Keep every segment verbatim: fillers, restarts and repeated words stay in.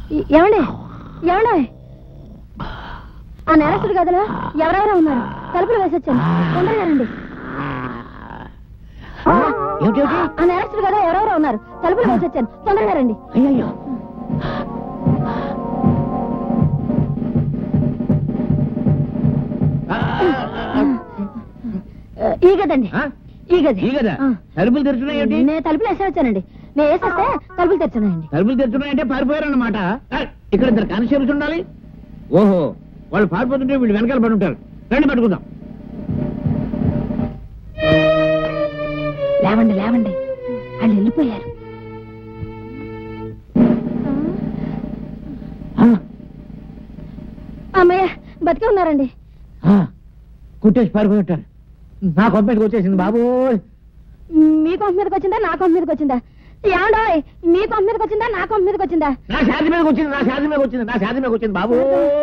ఏమండి ఏమండి ఆ నేరస్తుడి గదిలో ఎవరెవరో ఉన్నారు. తలుపులు వేసొచ్చాను, తొందరగా రండి. ఆ నేరస్తుడి గదిలో ఎవరెవరో ఉన్నారు. తలుపులు వేసొచ్చాను, తొందరగా రండి. అయ్యో ఈ గదండి, ఈ గది. ఈ గదా? తలుపులు తెరుచున్నాయి. నేను తలుపులు వేసే వచ్చానండి. నేను వేసేస్తే తలుపులు తెరుచున్నాయండి. తలుపులు తెరుచున్నాయంటే పారిపోయారన్నమాట. ఇక్కడ ఇద్దరు కానిస్టేబుల్స్ ఉండాలి. ఓహో, వాళ్ళు పారిపోతుంటే వీళ్ళు వెనకాల పడి ఉంటారు. రండి పట్టుకుందాం. లేవండి లేవండి, వాళ్ళు వెళ్ళిపోయారు. అమ్మయ్య బతికే ఉన్నారండి. కుట్టేసి పారిపోయి ఉంటారు. నా కొంప మీదకి వచ్చేసింది బాబు. మీ కొంప మీదకి వచ్చిందా నా కొంప మీదకి వచ్చిందా? ఏమండోయ్, మీ కొంప మీదకి వచ్చిందా నా కొంప మీదకి వచ్చిందా? నా శాది మీదకి వచ్చింది, నా శాది మీదకి వచ్చింది, నా శాది మీదకి వచ్చింది బాబు.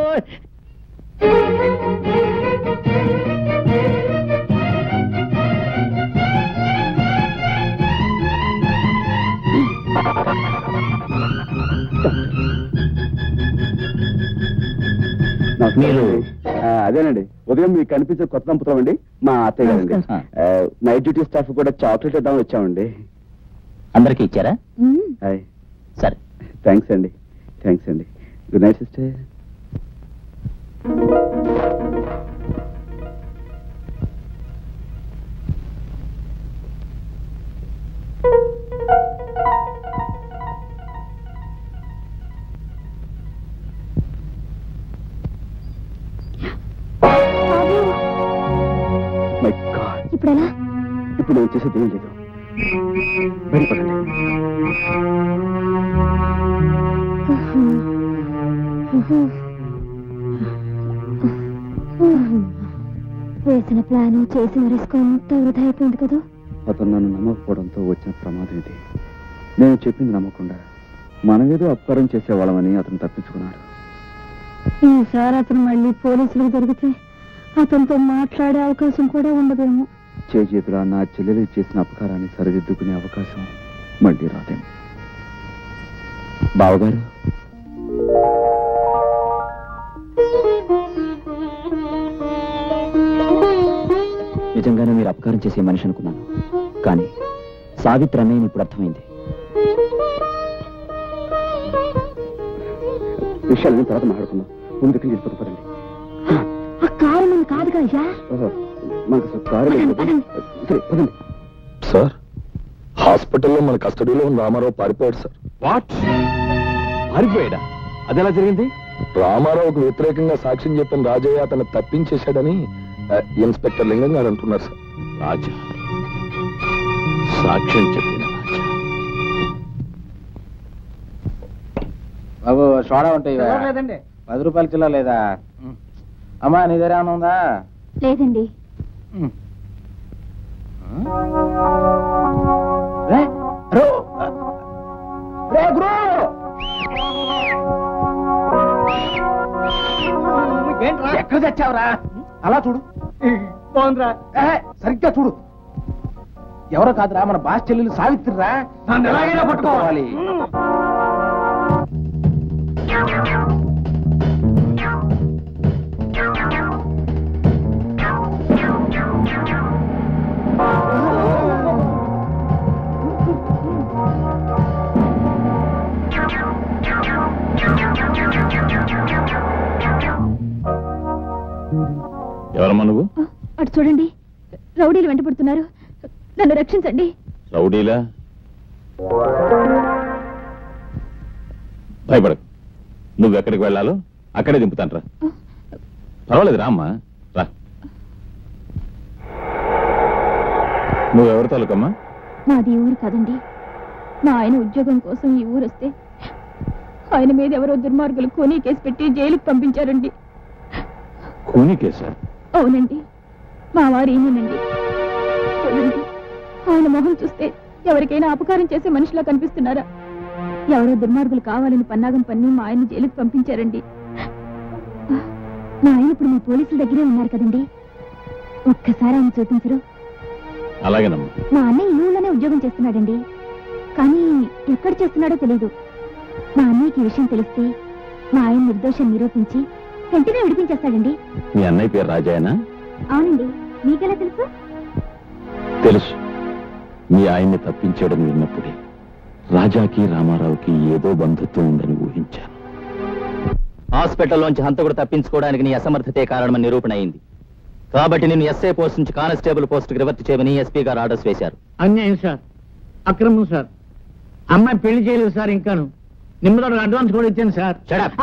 మీరు అదేనండి, ఉదయం మీకు కనిపించే కొత్త దంపతులం అండి, మా అత్తయ్య గారండి. నైట్ డ్యూటీ స్టాఫ్ కూడా చాక్లెట్ ఇద్దామని వచ్చామండి. అందరికి ఇచ్చారా? సరే, థ్యాంక్స్ అండి. థ్యాంక్స్ అండి. Good night sister. ఇప్పుడెలా? ఇప్పుడు నేను చేసేది ఏం లేదు. బయటపడండి. వేసిన ప్లాను చేసిన రిస్క్ అంతా వృధా అయిపోయింది కదా. అతను నన్ను నమ్మకపోవడంతో వచ్చిన ప్రమాదం ఇది. నేను చెప్పింది నమ్మకుండా మనమేదో అపకారం చేసేవాళ్ళమని అతను తప్పించుకున్నాడు. ఈసారి అతను మళ్ళీ పోలీసులకు దొరికితే అతనితో మాట్లాడే అవకాశం కూడా ఉండదేమో. చేతులా నా చెల్లెలు చేసిన అపకారాన్ని సరిదిద్దుకునే అవకాశం మళ్ళీ రాదేమో. బావగారు, నిజంగానే మీరు అపకారం చేసే మనిషి అనుకున్నాను, కానీ సావిత్రి అన్నయ్యని ఇప్పుడు అర్థమైంది. విషయాలని తర్వాత మాట్లాడుకుందాం. ముందుకు వెళ్ళిపోతుందండి. కారణం కాదుగా అయ్యా. సార్, హాస్పిటల్లో మన కస్టడీలో ఉన్న రామారావు పారిపోయాడు సార్. వాట్? పారిపోయాడా? అదెలా జరిగింది? రామారావుకు వ్యతిరేకంగా సాక్ష్యం చెప్పిన రాజయ్య అతను తప్పించేశాడని ఇన్స్పెక్టర్ లింగం గారు అంటున్నారు సార్. రాజా సాక్ష్యం చెప్పిన రాజా. బాబు సోడా ఉంటాయి లేదండి. పది రూపాయల కిలో లేదా? అమ్మా నీ దగ్గర ఏమైనా ఉందా? లేదండి. ఎక్కడ తెచ్చావురా? అలా చూడు. బాగుందిరా. సరిగ్గా చూడు. ఎవరో కాదురా, మన బాస్ చెల్లెలు సావిత్రిరా. నన్ను ఎలాగైనా పట్టుకోవాలి. ఎవరమ్మా నువ్వు? అటు చూడండి, రౌడీలు వెంటబడుతున్నారు. నన్ను రక్షించండి. రౌడీలా? భయపడకు, నువ్వెక్కడికి వెళ్ళాలో అక్కడే దింపుతాను రా. పర్వాలేదు రా అమ్మా, రా. నువ్వెవరి తాలూకమ్మా? మాది ఊరు కాదండి. మా ఆయన ఉద్యోగం కోసం ఈ ఊరు వస్తే ఆయన మీద ఎవరో దుర్మార్గులు కోనీ కేసు పెట్టి జైలుకు పంపించారండి. కోనీ కేసా? అవునండి, మా వారు ఏమేనండి. చూడండి, ఆయన మొహం చూస్తే ఎవరికైనా అపకారం చేసే మనిషిలా కనిపిస్తున్నారా? ఎవరో దుర్మార్గులు కావాలని పన్నాగం పన్ని మా ఆయన్ని జైలుకు పంపించారండి. మా ఆయన ఇప్పుడు మీ పోలీసుల దగ్గరే ఉన్నారు కదండి, ఒక్కసారి ఆయన చూపించరు? అలాగేనమ్మా. మా అన్నయ్య ఈ ఊళ్ళోనే ఉద్యోగం చేస్తున్నాడండి, కానీ ఎక్కడ చేస్తున్నాడో తెలీదు. మా అన్నయ్యకి ఈ విషయం తెలిస్తే మా ఆయన నిర్దోషం నిరూపించి వెంటనే విడిపించేస్తాడండి. మీ అన్నయ్య పేరు రాజాయనా? అవునండి. మీకెలా తెలుసు? తెలుసు. మీ ఆయన్ని తప్పించడం విన్నప్పుడే రాజాకి రామారావుకి ఏదో బంధుత్వం ఉందని ఊహించాను. హాస్పిటల్లోంచి హంతకుడు తప్పించుకోవడానికి నీ అసమర్థతే కారణమని నిరూపణ అయింది. కాబట్టి నేను ఎస్ఐ పోస్ట్ నుంచి కానిస్టేబుల్ పోస్టుకి రివర్ట్ చేయమని ఎస్పీ గారు ఆర్డర్స్ వేశారు. అన్యాయం సార్, అక్రమం సార్. అమ్మాయి పెళ్లి చేయలేదు సార్. ఇంకాను నిమ్మదోడు అడ్వాన్స్ కూడా ఇచ్చాను సార్.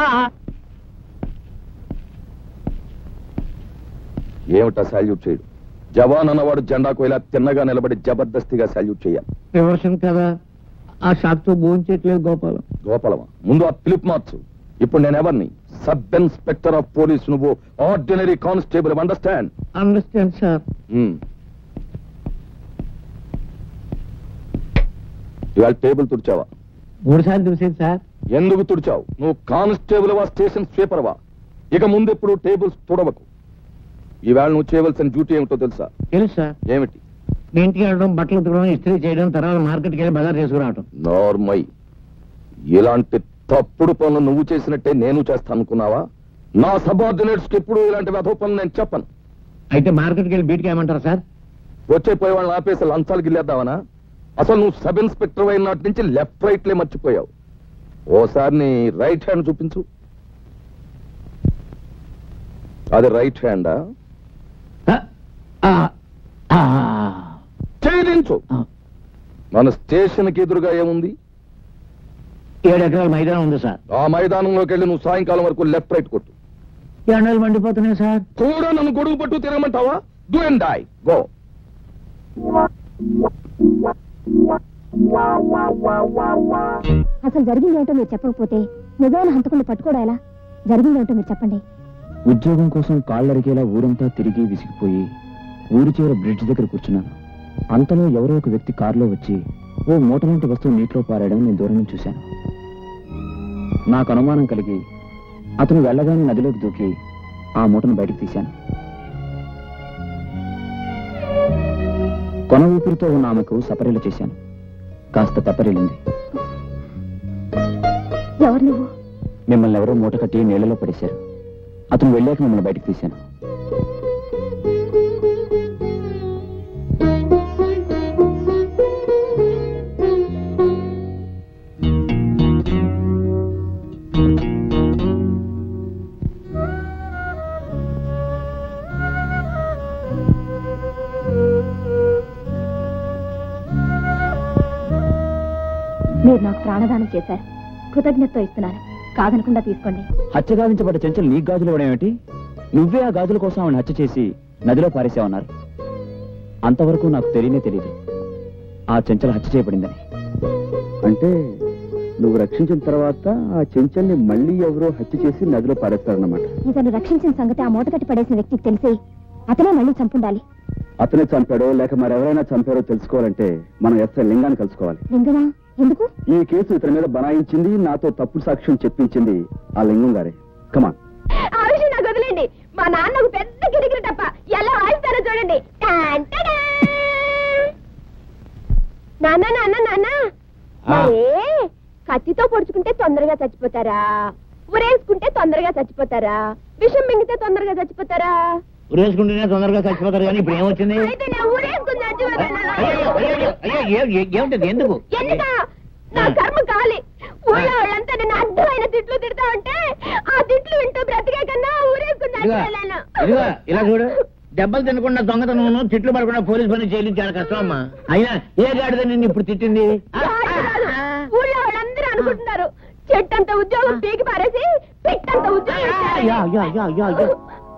ఏమిటా సాల్యూట్ చేయడు? జవాన్ అన్నవాడు జెండాకు ఇలా తిన్నగా నిలబడి జబర్దస్తిగా సాల్యూట్ చేయాలి. రివర్షన్ కదా, ఆ షాక్ తో భోంచేయట్లేదు గోపాలం. గోపాలమా? ముందు ఆ పిలుపు మార్చు. ఇప్పుడు నేను ఎవరిని? Sub inspector of police. నువ్వు ordinary constable. Understand? Understand sir. ఇవాళ టేబుల్ తుడిచావా? మూడు సార్లు చూసేది సార్. ఎందుకు తుడిచావు? నువ్వు కానిస్టేబుల్ వా, స్టేషన్ స్వీపర్ వా? ఇక ముందెప్పుడు టేబుల్స్ తుడవకు. ఈవేళ నువ్వు చేయవలసిన డ్యూటీ ఏమిటో తెలుసా? తెలుసు సార్. ఏమిటి? మీ ఇంటికి వెళ్ళడం, బట్టలు ఉతకడం, ఇస్త్రీ చేయడం, తర్వాత మార్కెట్కి వెళ్ళి బజార్ చేసుకురావటం. నార్మల్. ఇలాంటి తప్పుడు పనులు నువ్వు చేసినట్టే నేను చేస్తాను అనుకున్నావా? నా సబార్డినేట్స్ కి ఎప్పుడు ఇలాంటి వెధవ పనులు నేను చెప్పను. అయితే మార్కెట్కి వెళ్ళి బీట్కి ఏమంటారా సార్? వచ్చే పోయే వాళ్ళని ఆపేసి లంచాలు గిల్లేద్దామనా? అసలు నువ్వు సబ్ ఇన్స్పెక్టర్ అయిన నాటి నుంచి లెఫ్ట్ రైట్లే మర్చిపోయావు. ఓసారి నీ రైట్ హ్యాండ్ చూపించు. అది రైట్ హ్యాండా? చేయించు. మన స్టేషన్ కి ఎదురుగా ఏముంది? ఏడు ఎకరాల మైదానం ఉంది సార్. ఆ మైదానంలోకి వెళ్ళి నువ్వు సాయంకాలం వరకు లెఫ్ట్ రైట్ కొట్టు. ఎండలు మండిపోతున్నాయి సార్. కూడా నన్ను గొడుగు పట్టు తిరగమంటావా? Do and die. గో. అసలు జరిగింది ఏమిటో మీరు చెప్పకపోతే నిజమైన హంతకుల్ని పట్టుకోవడం ఎలా? జరిగింది ఏమిటో మీరు చెప్పండి. ఉద్యోగం కోసం కాళ్ళరికేలా ఊరంతా తిరిగి విసిగిపోయి ఊరి చివర బ్రిడ్జ్ దగ్గర కూర్చున్నాను. అంతలో ఎవరో ఒక వ్యక్తి కారులో వచ్చి ఓ మూట లాంటి వస్తువు నీటిలో పారాయడం నేను దూరం నుంచి చూశాను. నాకు అనుమానం కలిగి అతను వెళ్ళగానే నదిలోకి దూకి ఆ మూటను బయటకు తీశాను. కొన ఊపిరితో ఉన్న ఆమెకు సపరీలు చేశాను. కాస్త తెప్పరిల్లింది. ఎవరు నువ్వు? మిమ్మల్ని ఎవరో మూట కట్టి నీళ్లలో పడేశారు. అతను వెళ్ళాక మిమ్మల్ని బయటకు తీశాను. మీరు నాకు ప్రాణదానం చేశారు. కృతజ్ఞతతో ఇస్తున్నాను. కాదనకుండా తీసుకోండి. హత్య గావించబడ్డ చెంచలు నీకు గాజులు ఇవ్వడం ఏమిటి? నువ్వే ఆ గాజుల కోసం ఆవిడ హత్య చేసి నదిలో పారేసావన్నారు. అంతవరకు నాకు తెలియనే తెలియదు ఆ చెంచలు హత్య చేయబడిందని. అంటే నువ్వు రక్షించిన తర్వాత ఆ చెంచల్ని మళ్ళీ ఎవరో హత్య చేసి నదిలో పారేస్తారన్నమాట. ఇతను రక్షించిన సంగతి ఆ మూట కట్టి పడేసిన వ్యక్తికి తెలిసి అతనే మళ్ళీ చంపుండాలి. అతనే చంపాడో లేక మరెవరైనా చంపారో తెలుసుకోవాలంటే మనం ఎస్ఐ లింగాన్ని కలుసుకోవాలి. లింగమా? ఎందుకు? ఈ కేసు ఇతని మీద బనాయించింది, నాతో తప్పుడు సాక్ష్యం చెప్పించింది ఆ లింగం గారే. కమాన్. ఆ విషయం నాకు వదిలేండి. మా నాన్నకు పెద్ద గిరిగిరి తప్ప ఎలా వాయిస్తారో చూడండి. నాన్న నాన్న నాన్న మరే కత్తితో పొడుచుకుంటే తొందరగా చచ్చిపోతారా? ఉరేసుకుంటే తొందరగా చచ్చిపోతారా? విషం మింగితే తొందరగా చచ్చిపోతారా? ఉరేసుకుంటేనే తొందరగా చచ్చిపోతారు. కానీ ఇప్పుడు ఏమొచ్చింది? అయితే నేను ఊరేసుకుని చచ్చిపోతానా? ఏమిటది? ఎందుకు? ఎందుక? నా కర్మ కాలి. ఊళ్ళో వాళ్ళంతా నేను అర్థమైన తిట్లు తిడతా ఉంటే ఆ తిట్లు వింటూ బ్రతికే కన్నా ఊరేసుకుని చచ్చిపోయాను. ఇదిగో ఇలా చూడు. దెబ్బలు తినకుండా దొంగతనం, తిట్లు పడకుండా పోలీస్ పని చేయడం చాలా కష్టం అమ్మా. అయినా ఏ గాడిద నిన్ను ఇప్పుడు తిట్టింది? ఊళ్ళో వాళ్ళందరూ అనుకుంటున్నారు చెట్టంత ఉద్యోగం పీకి పారేసి పిట్టంత ఉద్యోగం.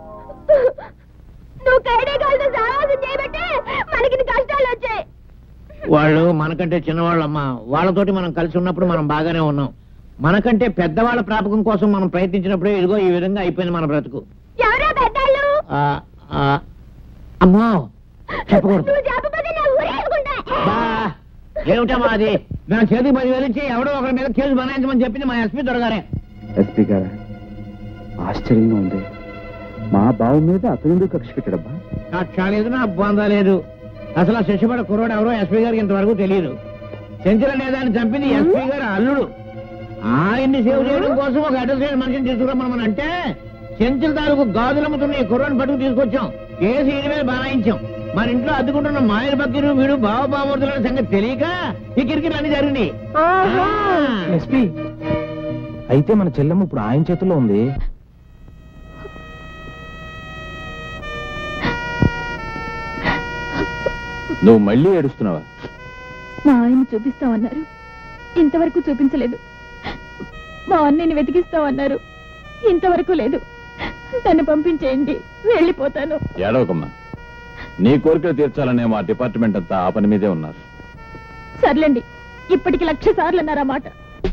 నువ్వు కైడే కాలతో సావాసం చేయబట్టే మనకి కష్టాలు వచ్చాయి. వాళ్ళు మనకంటే చిన్నవాళ్ళమ్మా. వాళ్ళతోటి మనం కలిసి ఉన్నప్పుడు మనం బాగానే ఉన్నాం. మనకంటే పెద్దవాళ్ళ ప్రాపకం కోసం మనం ప్రయత్నించినప్పుడే ఇదిగో ఈ విధంగా అయిపోయింది మన బ్రతుకు. ఎవరో పెద్దాళ్ళు? అమ్మా చెప్పకూడదు. ఏమిటమ్మా అది? మేము చేతికి పదివేలు ఇచ్చి ఎవడో ఒకరి మీద కేసు బనాయించమని చెప్పింది మా ఎస్పీ దొరగారే. ఎస్పీ గారా, ఆశ్చర్యంగా ఉంది. మా బావ మీద అతను ఎందుకు కక్ష పెట్టడబ్బా? కక్ష లేదు, నా బంధ లేదు. అసలు ఆ శశిపడ కుర్రోడు ఎవరో ఎస్పీ గారికి ఇంతవరకు తెలియదు. చెంచల లేదా అని చంపింది ఎస్పీ గారు అల్లుడు. ఆయన్ని సేవ్ చేయడం కోసం ఒక అడ్రస్ మనిషిని తీసుకురమ్మని అంటే చెంచుల తాలూకు గాజులమ్ముతున్న ఈ కుర్రాన్ని పట్టుకు తీసుకొచ్చాం. కేసు ఈయన మీద బారాయించాం. మన ఇంట్లో అద్దుకుంటున్న మాయల బకీరు వీడు బావ బామూర్తుల సంగతి తెలియక ఈ కిరికిరి అన్ని జరిగింది. ఎస్పీ అయితే మన చెల్లెమ్మ ఇప్పుడు ఆయన చేతుల్లో ఉంది. నువ్వు మళ్ళీ ఏడుస్తున్నావా? మా ఆయన్ని చూపిస్తామన్నారు, ఇంతవరకు చూపించలేదు. మా అన్నయ్యని వెతికిస్తామన్నారు, ఇంతవరకు లేదు. నన్ను పంపించేయండి, వెళ్ళిపోతాను. ఏడవకమ్మా, నీ కోరికలు తీర్చాలనే మా డిపార్ట్మెంట్ అంతా ఆ పని మీదే ఉన్నారు. సర్లేండి, ఇప్పటికి లక్ష సార్లు అన్నారు ఆ మాట.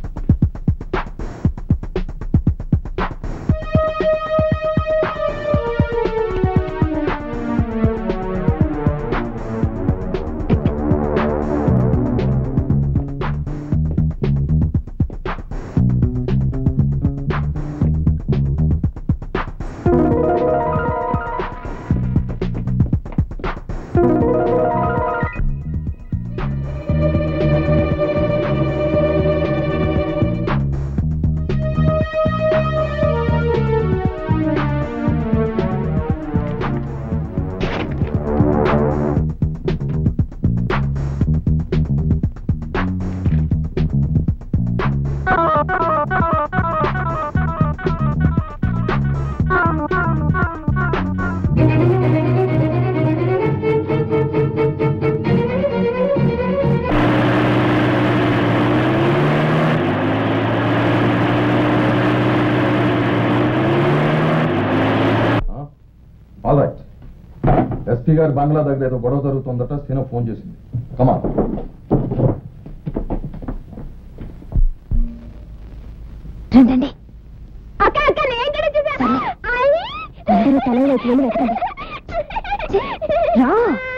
ఎస్పీ గారి బంగ్లా దగ్గర ఏదో గొడవ జరుగుతుందట. సీన ఫోన్ చేసింది. కమా. రండి. అక్క అక్క నేను కూడా చూసాను. అందరూ తలలోకి వెళ్ళి వెతకండి. రా.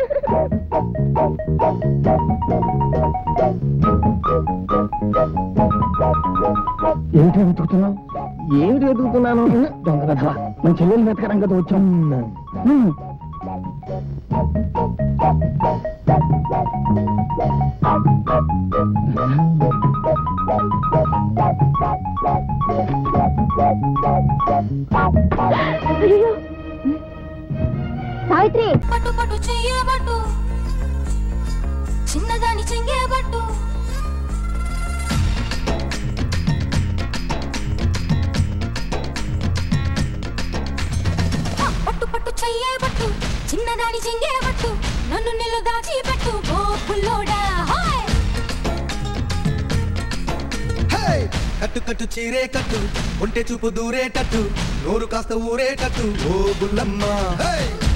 ఏమిటి వెతుకుతున్నావు? ఏమిటి వెతుకుతున్నాను? దొంగ కథ. మన చెల్లెలు వెతకడం కదా వచ్చాం. సావిత్రి, పట్టు పట్టు చెయ్యబట్టు, చిన్నదాని చెంగేబట్టు, పట్టు పట్టు చెయ్యబట్టు, చిన్నదాని చెంగేబట్టు, నన్ను నిల్లు దాచి పెట్టు ఓ పుల్లోడా. కట్టు కట్టు చీరే కట్టు, ఒంటె చూపు దూరేటట్టు, నోరు కాస్త ఊరేటట్టు ఓ బుల్లమ్మ.